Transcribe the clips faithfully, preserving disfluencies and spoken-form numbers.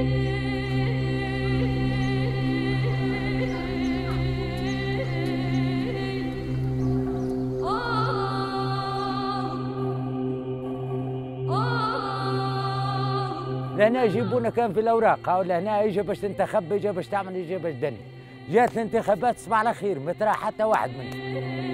لهنا يجيبونا كان في الاوراق، هاو لهنا يجي باش تنتخب، يجي باش تعمل، يجي باش دني. جات الانتخابات صباح على خير، ما ترى حتى واحد منهم.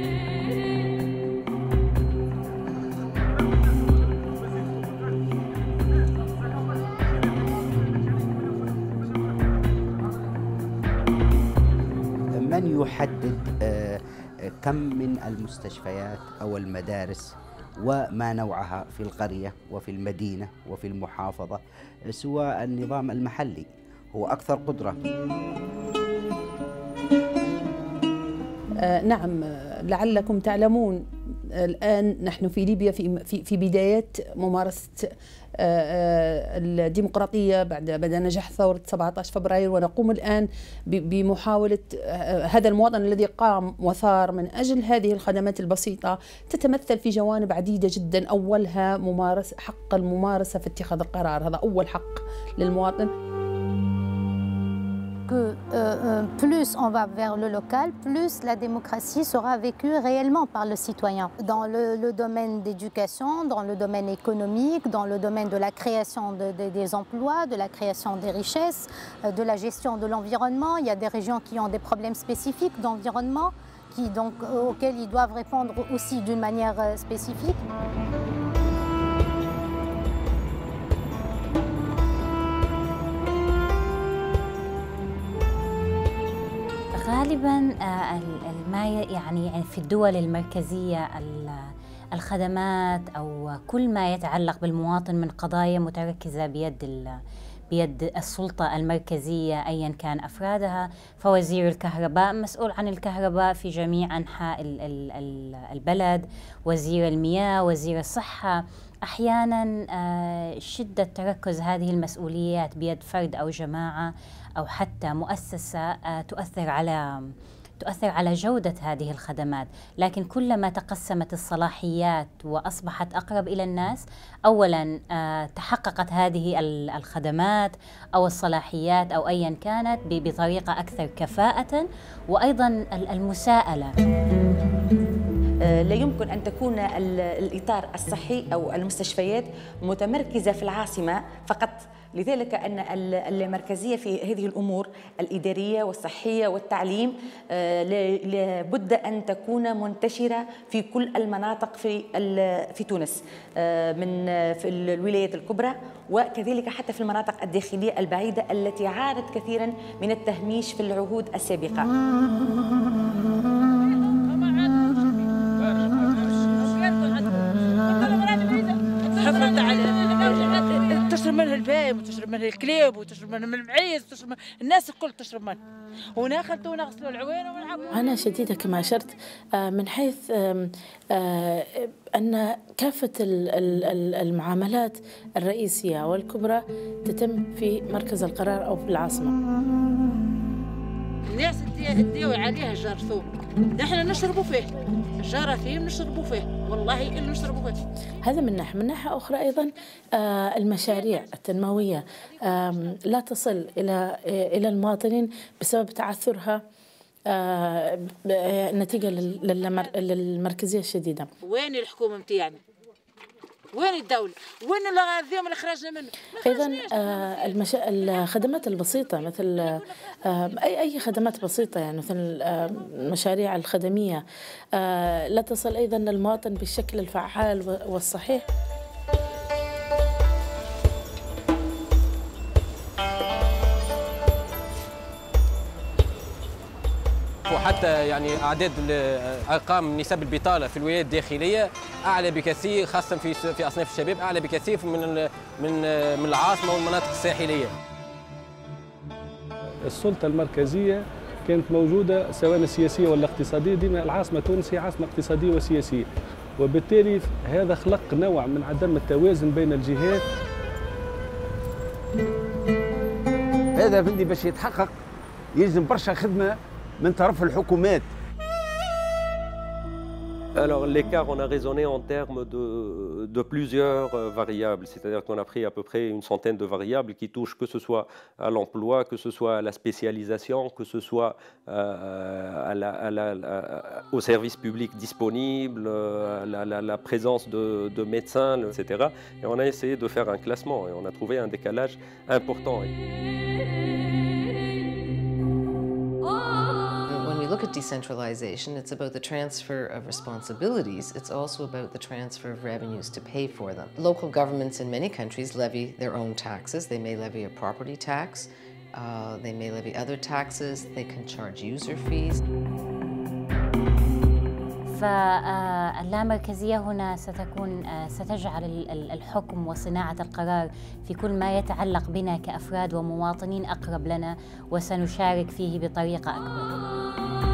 من يحدد كم من المستشفيات أو المدارس وما نوعها في القرية وفي المدينة وفي المحافظة سوى النظام المحلي، هو أكثر قدرة. آه نعم، لعلكم تعلمون الآن نحن في ليبيا في في, في بدايات ممارسة الديمقراطية بعد بعد نجاح ثورة سبعة عشر فبراير، ونقوم الآن بمحاولة هذا المواطن الذي قام وثار من أجل هذه الخدمات البسيطة تتمثل في جوانب عديدة جدا. أولها ممارسة حق الممارسة في اتخاذ القرار، هذا أول حق للمواطن. Que euh, euh, plus on va vers le local, plus la démocratie sera vécue réellement par le citoyen. Dans le, le domaine d'éducation, dans le domaine économique, dans le domaine de la création de, de, des emplois, de la création des richesses, de la gestion de l'environnement. Il y a des régions qui ont des problèmes spécifiques d'environnement, qui, donc, auxquels ils doivent répondre aussi d'une manière spécifique. غالباً ما يعني في الدول المركزية الخدمات أو كل ما يتعلق بالمواطن من قضايا متركزة بيد بيد السلطة المركزية أياً كان أفرادها. فوزير الكهرباء مسؤول عن الكهرباء في جميع أنحاء البلد، وزير المياه، وزير الصحة. أحياناً شدة تركز هذه المسؤوليات بيد فرد أو جماعة أو حتى مؤسسة تؤثر على تؤثر على جودة هذه الخدمات. لكن كلما تقسمت الصلاحيات وأصبحت أقرب إلى الناس، أولاً تحققت هذه الخدمات أو الصلاحيات أو أياً كانت بطريقة أكثر كفاءة، وأيضاً المساءلة. لا يمكن أن تكون الإطار الصحي أو المستشفيات متمركزة في العاصمة فقط، لذلك أن المركزية في هذه الأمور الإدارية والصحية والتعليم لابد أن تكون منتشرة في كل المناطق في في تونس، من في الولايات الكبرى وكذلك حتى في المناطق الداخلية البعيدة التي عانت كثيرا من التهميش في العهود السابقة. تشرب منها البايم وتشرب منها الكلاب وتشرب منها من المعيز وتشرب منها الناس الكل تشرب منها، وناخذ ونغسلوا العوين ونلعبوا. أنا شديدة كما أشرت من حيث أن كافة المعاملات الرئيسية والكبرى تتم في مركز القرار أو في العاصمة. الناس تديو عليها جرثوم، نحن نشربوا فيه جراثيم، نشربوا فيه والله اللي نشربوا فيه. هذا من ناحية. من ناحية أخرى أيضا المشاريع التنموية لا تصل إلى إلى المواطنين بسبب تعثرها نتيجة للمركزية الشديدة. وين الحكومة متاعنا؟ وين الدولة؟ وين الغاذيهم اللي خرجنا منه؟ أيضا المشا... الخدمات البسيطة مثل أي أي خدمات بسيطة، يعني مثل المشاريع الخدمية لا تصل أيضا للمواطن بالشكل الفعال والصحيح. وحتى يعني اعداد ارقام نسب البطاله في الولايات الداخليه اعلى بكثير، خاصه في في اصناف الشباب اعلى بكثير من من من العاصمه والمناطق الساحليه. السلطه المركزيه كانت موجوده سواء السياسيه ولا الاقتصاديه، ديما العاصمه تونس هي عاصمه اقتصاديه وسياسيه، وبالتالي هذا خلق نوع من عدم التوازن بين الجهات. هذا بدي باش يتحقق يلزم برشا خدمه من طرف الحكومات. Alors l'écart, on a raisonné en termes de, de plusieurs variables, c'est-à-dire qu'on a pris à peu près une centaine de variables qui touchent que ce soit à l'emploi, que ce soit à la spécialisation, que ce soit euh, à la, à la, à, aux services publics disponibles, à la, la, la présence de, de médecins, et cetera. Et on a essayé de faire un classement et on a trouvé un décalage important. Look at decentralization, it's about the transfer of responsibilities. It's also about the transfer of revenues to pay for them. Local governments in many countries levy their own taxes. They may levy a property tax, uh, they may levy other taxes, they can charge user fees. فاللامركزية هنا ستكون ستجعل الحكم وصناعة القرار في كل ما يتعلق بنا كأفراد ومواطنين أقرب لنا وسنشارك فيه بطريقة أكبر.